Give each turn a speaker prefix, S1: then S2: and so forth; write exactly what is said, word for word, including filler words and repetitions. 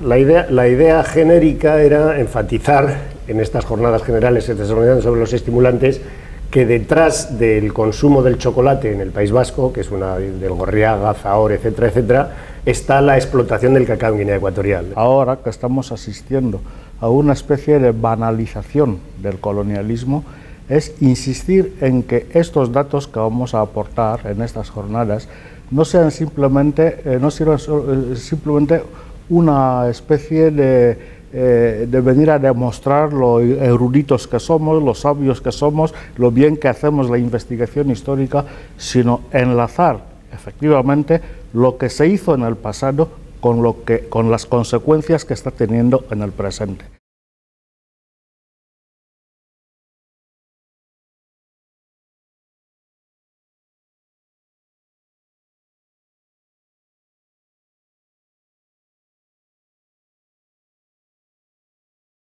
S1: La idea, la idea genérica era enfatizar en estas jornadas generales que se desarrollan sobre los estimulantes que detrás del consumo del chocolate en el País Vasco, que es una del Gorriaga, Zahor, etcétera, etcétera, está la explotación del cacao en Guinea Ecuatorial.
S2: Ahora que estamos asistiendo a una especie de banalización del colonialismo, es insistir en que estos datos que vamos a aportar en estas jornadas no sean simplemente, eh, no sirvan eh, simplemente una especie de, eh, de venir a demostrar lo eruditos que somos, lo sabios que somos, lo bien que hacemos la investigación histórica, sino enlazar efectivamente lo que se hizo en el pasado con, lo que, con las consecuencias que está teniendo en el presente.